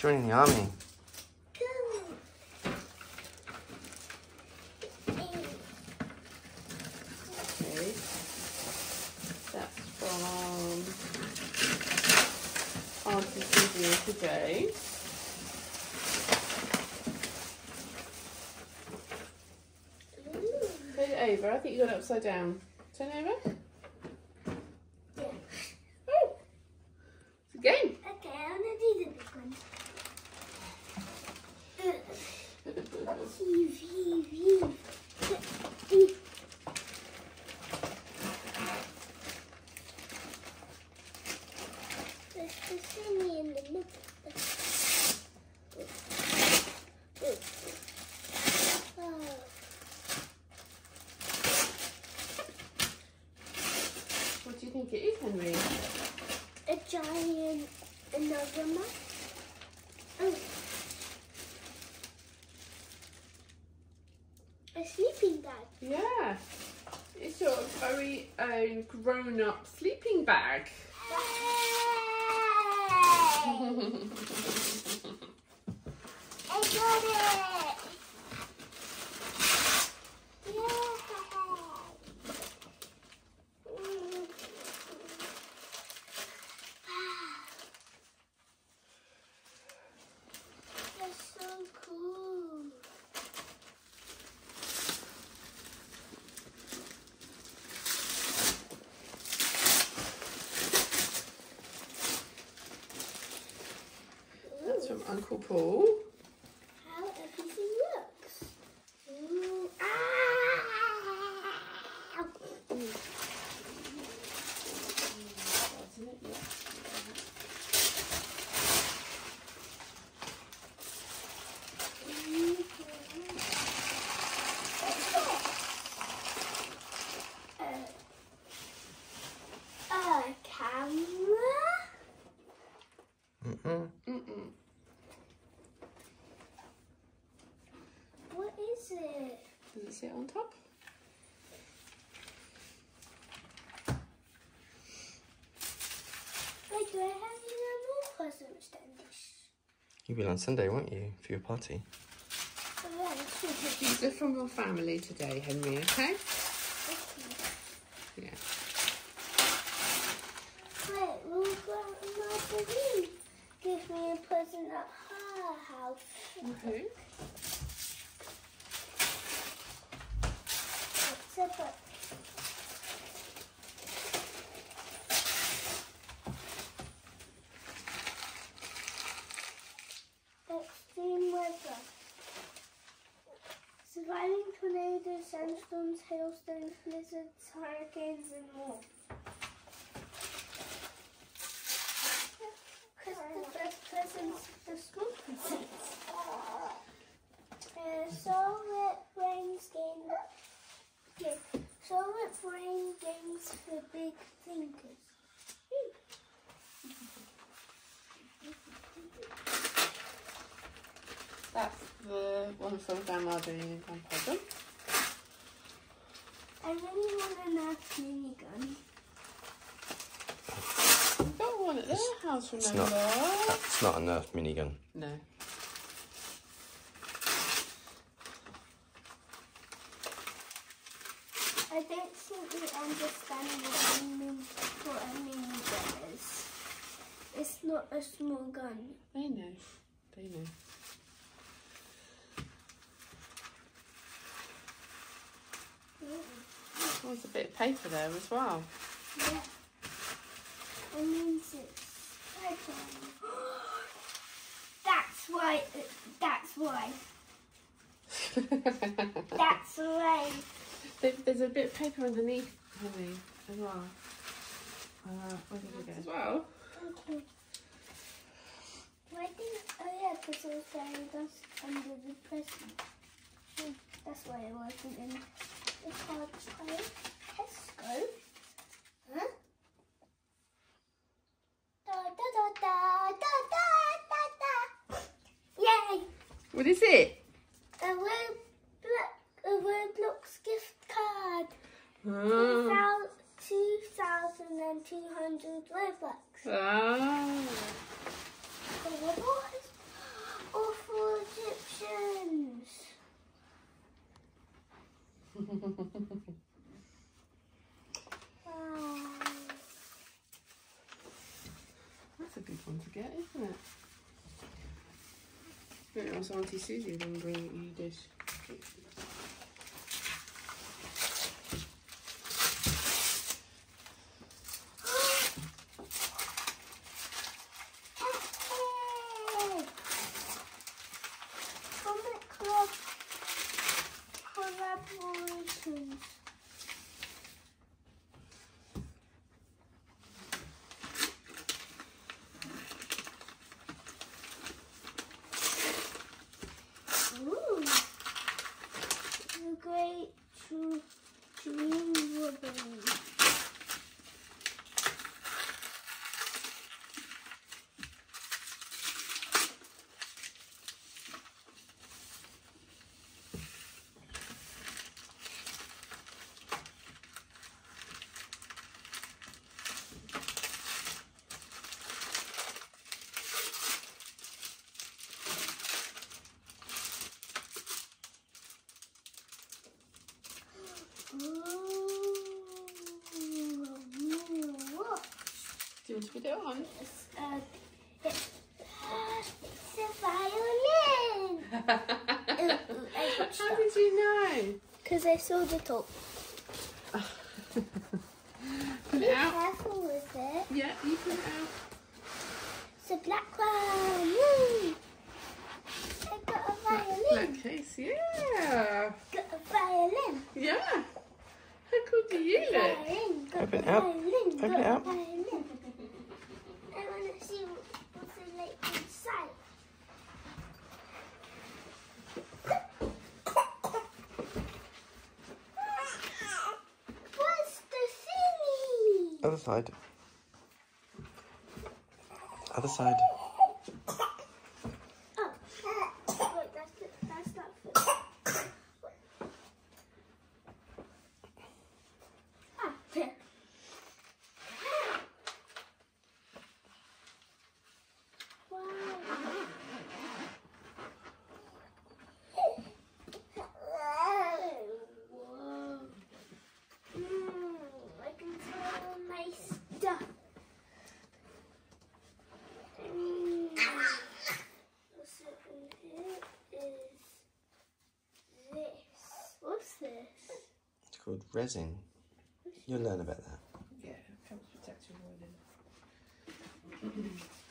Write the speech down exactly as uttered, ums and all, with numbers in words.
joining the army. Okay. That's from Auntie Sylvia today. Turn it over. I think you got it upside down. Turn it over. Yeah. Oh! It's a game. Okay, I'm gonna do the big one. Heave, heave, heave. There's the thingy in the middle. Oh. What do you think it is, Henry? A giant another map. Oh. A sleeping bag. Yeah. It's your very own grown-up sleeping bag. Hey! I got it! Yeah! Mm. That's so cool. That's from Uncle Paul. How everything works. Ooh. Ah! That's in it, yeah. A camera? Mm-mm. Mm-mm. What is it? Does it sit on top? Wait, do I have any more presents than this? You will on Sunday, won't you, for your party? Oh, yeah, that's good. These are from your family today, Henry, okay? Yeah. Wait, will Grandma Pauline give me a present at her house? Okay. What's a book? Extreme weather. Surviving tornadoes, sandstorms, hailstones, blizzards, hurricanes, and more. Christopher's presents, the school presents. Uh, so it rains games. Yeah. So it rain games for big thinkers. That's the one from Grandma doing and Grandpa done. I really want a Nerf minigun. We've got one at their house, It's remember? not, it's not a Nerf minigun. No. I don't think you understand what I mean, what a minigun is. It's not a small gun. They know. They know. Oh, there's a bit of paper there as well. Yeah. It means it's fragile. That's why. It, that's why. That's why. There- There's a bit of paper underneath, Henry, as well. Uh, where did it go? As well. Okay. Why didn't? Oh yeah, because it was buried us under the present. Hmm, that's why it wasn't in the card pile. Tesco. Huh? Da da da da da da da da. Yay! What is it? A Roblox, a Roblox gift card. Oh. two thousand two hundred Robux. Ah. The Roblox? That's a good one to get, isn't it? I don't know if Auntie Susie will then bring you this. Comic Club collaborations. Ooh, the great true dream ribbon. Do you want to put it on? It's, uh, it's, it's a violin. How did you know? Because I saw the top. Put Be it out. careful with it. Yeah, you put it out. It's a black one. Woo! I got a Black, violin. black case, yeah. Got a violin. Yeah. How cool do you look? Violin. Got Open a it up. violin. Open got it a up. violin. I want to see what, what's it like inside. What's the thingy? Other side. Other side. Oh, wait, that's the, that's not for. Ah, there. Wow. Whoa. Mm, I can tell all my stuff. Mm. What's it in here is this. What's this? It's called resin. You'll learn about that. Yeah, helps protect your wood.